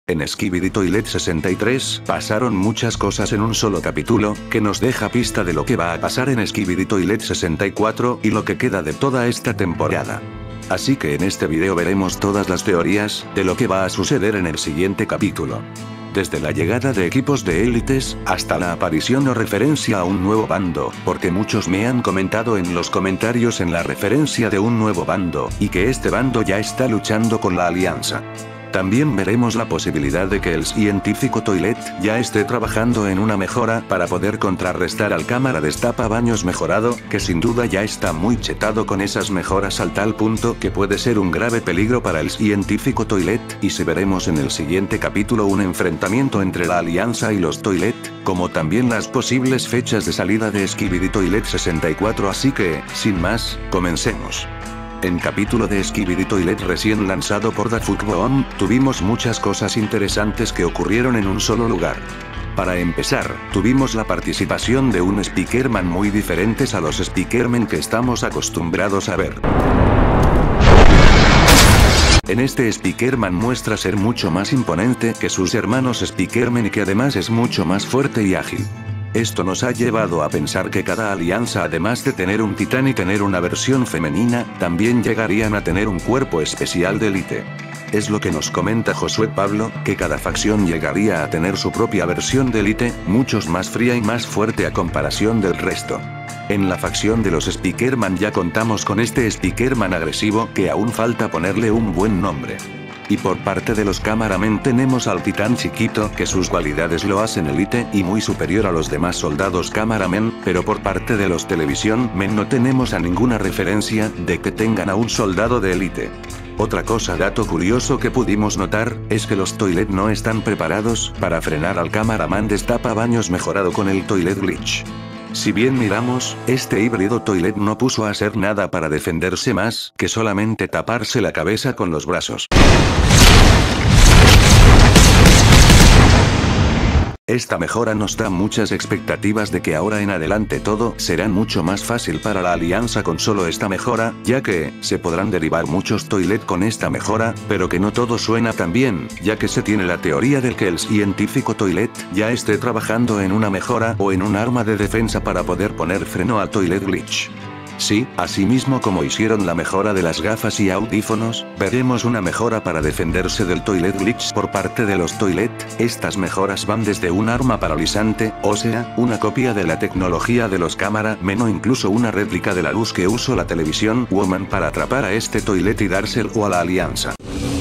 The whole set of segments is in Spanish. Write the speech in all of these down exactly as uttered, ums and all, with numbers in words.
En Skibidi Toilet sesenta y tres pasaron muchas cosas en un solo capítulo, que nos deja pista de lo que va a pasar en Skibidi Toilet sesenta y cuatro y lo que queda de toda esta temporada. Así que en este video veremos todas las teorías de lo que va a suceder en el siguiente capítulo. Desde la llegada de equipos de élites, hasta la aparición o referencia a un nuevo bando, porque muchos me han comentado en los comentarios en la referencia de un nuevo bando, y que este bando ya está luchando con la alianza. También veremos la posibilidad de que el científico Toilet ya esté trabajando en una mejora para poder contrarrestar al cámara destapa baños mejorado, que sin duda ya está muy chetado con esas mejoras al tal punto que puede ser un grave peligro para el científico Toilet, y si veremos en el siguiente capítulo un enfrentamiento entre la alianza y los Toilet, como también las posibles fechas de salida de Skibidi Toilet sesenta y cuatro, así que, sin más, comencemos. En capítulo de Skibidi Toilet recién lanzado por DaFuckBoom, tuvimos muchas cosas interesantes que ocurrieron en un solo lugar. Para empezar, tuvimos la participación de un Speakerman muy diferentes a los Speakerman que estamos acostumbrados a ver. En este Speakerman muestra ser mucho más imponente que sus hermanos Speakerman y que además es mucho más fuerte y ágil. Esto nos ha llevado a pensar que cada alianza, además de tener un titán y tener una versión femenina, también llegarían a tener un cuerpo especial de élite. Es lo que nos comenta Josué Pablo, que cada facción llegaría a tener su propia versión de élite, muchos más fría y más fuerte a comparación del resto. En la facción de los Speakerman ya contamos con este Speakerman agresivo que aún falta ponerle un buen nombre. Y por parte de los Cameramen tenemos al titán chiquito que sus cualidades lo hacen elite y muy superior a los demás soldados Cameramen, pero por parte de los Television Men no tenemos a ninguna referencia de que tengan a un soldado de élite. Otra cosa, dato curioso que pudimos notar, es que los Toilet no están preparados para frenar al Cameraman destapa baños mejorado con el Toilet Glitch. Si bien miramos, este híbrido Toilet no puso a hacer nada para defenderse más que solamente taparse la cabeza con los brazos. Esta mejora nos da muchas expectativas de que ahora en adelante todo será mucho más fácil para la alianza con solo esta mejora, ya que se podrán derivar muchos Toilet con esta mejora, pero que no todo suena tan bien, ya que se tiene la teoría de que el científico Toilet ya esté trabajando en una mejora o en un arma de defensa para poder poner freno al Toilet Glitch. Sí, asimismo como hicieron la mejora de las gafas y audífonos, veremos una mejora para defenderse del Toilet Glitch por parte de los Toilet. Estas mejoras van desde un arma paralizante, o sea, una copia de la tecnología de los Cameramen o incluso una réplica de la luz que usó la Television Woman para atrapar a este Toilet y dárselo a la alianza.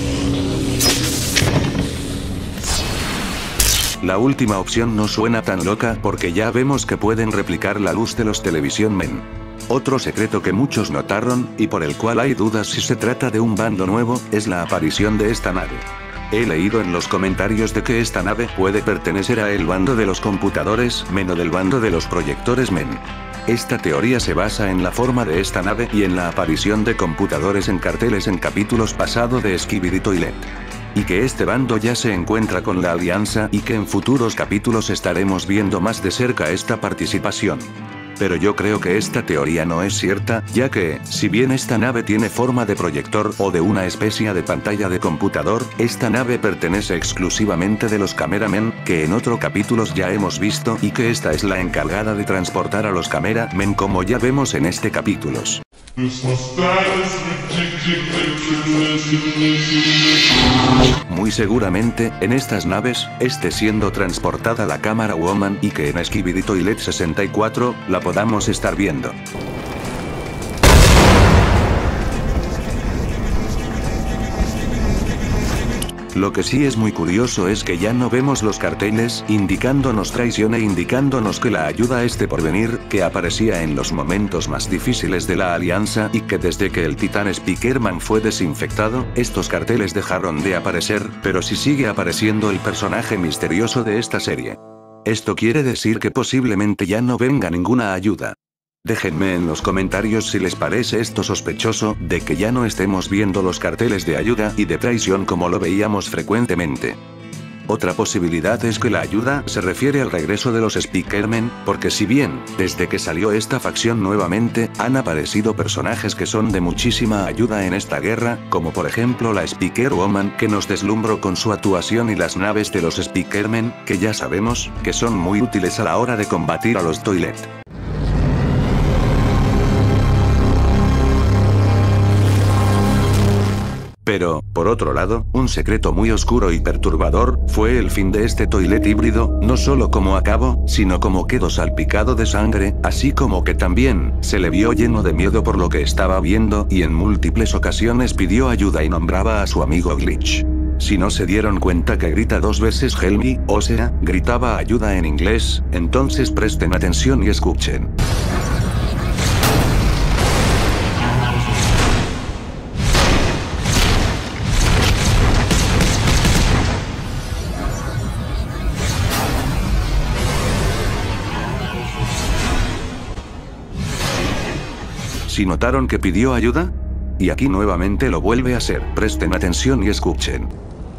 La última opción no suena tan loca porque ya vemos que pueden replicar la luz de los Television Men. Otro secreto que muchos notaron, y por el cual hay dudas si se trata de un bando nuevo, es la aparición de esta nave. He leído en los comentarios de que esta nave puede pertenecer a el bando de los computadores Men o del bando de los proyectores Men. Esta teoría se basa en la forma de esta nave y en la aparición de computadores en carteles en capítulos pasados de Skibidi Toilet. Y que este bando ya se encuentra con la alianza y que en futuros capítulos estaremos viendo más de cerca esta participación. Pero yo creo que esta teoría no es cierta, ya que, si bien esta nave tiene forma de proyector o de una especie de pantalla de computador, esta nave pertenece exclusivamente de los Cameramen, que en otros capítulos ya hemos visto y que esta es la encargada de transportar a los Cameramen como ya vemos en este capítulo. Muy seguramente, en estas naves, esté siendo transportada la Camera Woman y que en Skibidi Toilet sesenta y cuatro, la podamos estar viendo. Lo que sí es muy curioso es que ya no vemos los carteles indicándonos traición e indicándonos que la ayuda esté por venir, que aparecía en los momentos más difíciles de la alianza y que desde que el titán Speakerman fue desinfectado, estos carteles dejaron de aparecer, pero sí sigue apareciendo el personaje misterioso de esta serie. Esto quiere decir que posiblemente ya no venga ninguna ayuda. Déjenme en los comentarios si les parece esto sospechoso, de que ya no estemos viendo los carteles de ayuda y de traición como lo veíamos frecuentemente. Otra posibilidad es que la ayuda se refiere al regreso de los Speakermen, porque si bien, desde que salió esta facción nuevamente, han aparecido personajes que son de muchísima ayuda en esta guerra, como por ejemplo la Speaker Woman que nos deslumbró con su actuación y las naves de los Speakermen, que ya sabemos, que son muy útiles a la hora de combatir a los Toilet. Pero, por otro lado, un secreto muy oscuro y perturbador, fue el fin de este Toilet híbrido, no solo como acabó, sino como quedó salpicado de sangre, así como que también, se le vio lleno de miedo por lo que estaba viendo y en múltiples ocasiones pidió ayuda y nombraba a su amigo Glitch. Si no se dieron cuenta que grita dos veces Help me, o sea, gritaba ayuda en inglés, entonces presten atención y escuchen. ¿Si notaron que pidió ayuda? Y aquí nuevamente lo vuelve a hacer. Presten atención y escuchen.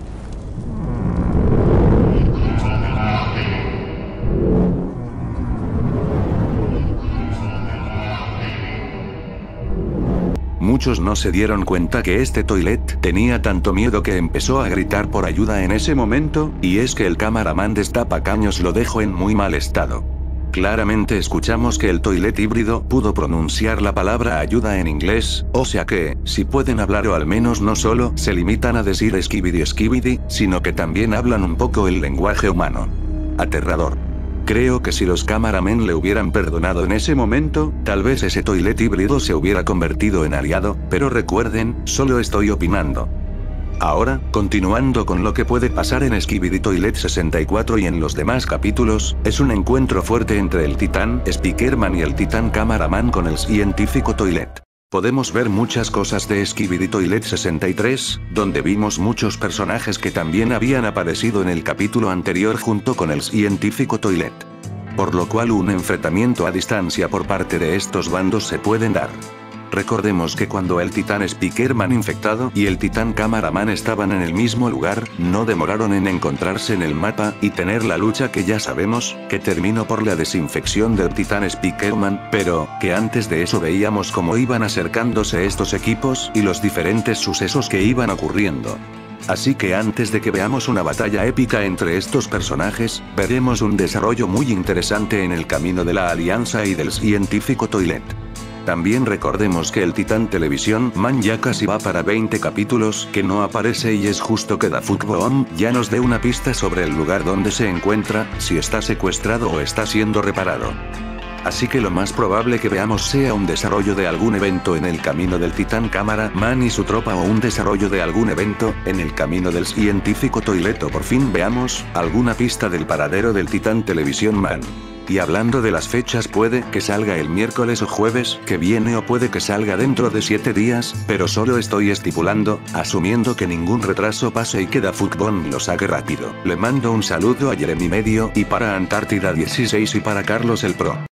Muchos no se dieron cuenta que este Toilet tenía tanto miedo que empezó a gritar por ayuda en ese momento, y es que el camaraman destapacaños lo dejó en muy mal estado. Claramente escuchamos que el Toilet híbrido pudo pronunciar la palabra ayuda en inglés, o sea que, si pueden hablar o al menos no solo se limitan a decir skibidi skibidi, sino que también hablan un poco el lenguaje humano. Aterrador. Creo que si los cameramen le hubieran perdonado en ese momento, tal vez ese Toilet híbrido se hubiera convertido en aliado, pero recuerden, solo estoy opinando. Ahora, continuando con lo que puede pasar en Skibidi Toilet sesenta y cuatro y en los demás capítulos, es un encuentro fuerte entre el Titán Speakerman y el Titán Camaraman con el científico Toilet. Podemos ver muchas cosas de Skibidi Toilet sesenta y tres, donde vimos muchos personajes que también habían aparecido en el capítulo anterior junto con el científico Toilet. Por lo cual un enfrentamiento a distancia por parte de estos bandos se pueden dar. Recordemos que cuando el Titán Speakerman infectado y el Titán Camaraman estaban en el mismo lugar, no demoraron en encontrarse en el mapa y tener la lucha que ya sabemos, que terminó por la desinfección del Titán Speakerman, pero, que antes de eso veíamos cómo iban acercándose estos equipos y los diferentes sucesos que iban ocurriendo. Así que antes de que veamos una batalla épica entre estos personajes, veremos un desarrollo muy interesante en el camino de la alianza y del científico Toilet. También recordemos que el Titán Televisión Man ya casi va para veinte capítulos que no aparece y es justo que Dafuk Boom ya nos dé una pista sobre el lugar donde se encuentra, si está secuestrado o está siendo reparado. Así que lo más probable que veamos sea un desarrollo de algún evento en el camino del Titán Camaraman y su tropa o un desarrollo de algún evento en el camino del científico Toilet o por fin veamos alguna pista del paradero del Titán Televisión Man. Y hablando de las fechas, puede que salga el miércoles o jueves que viene o puede que salga dentro de siete días, pero solo estoy estipulando, asumiendo que ningún retraso pase y que Dafuk Boom lo saque rápido. Le mando un saludo a Jeremy Medio y para Antártida dieciséis y para Carlos el Pro.